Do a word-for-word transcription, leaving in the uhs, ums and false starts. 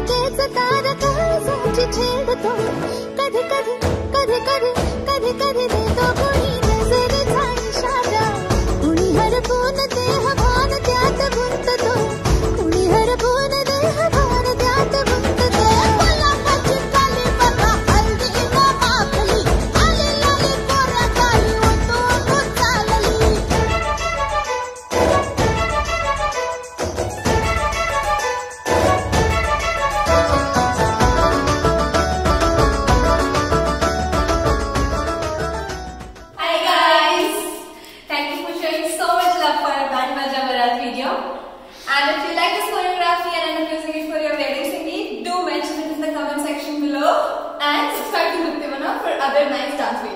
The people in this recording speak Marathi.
लगेच तार काळजाची छेडतो कधी कधी कधी कधी कधी कधी देतो कोणी नजरेचा इशारा कुणी हरपून देह भान त्यात गुंततो कुणी हरपून देह भान त्यात गुंततो गुलाबाची काली बघा हल्दी न माखली आली लाली पोरा काली ओतो ओतो चालली Hi guys! Thank you for showing so much love for our band Maja Marathi video. And if you like this choreography and end up using it for your wedding Sangeet, do mention it in the comment section below and subscribe to Nrityavana for other nice dance videos.